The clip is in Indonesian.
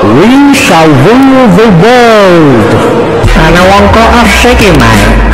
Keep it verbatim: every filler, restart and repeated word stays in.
we shall rule the world. Ana wong kok asik iki, Mas.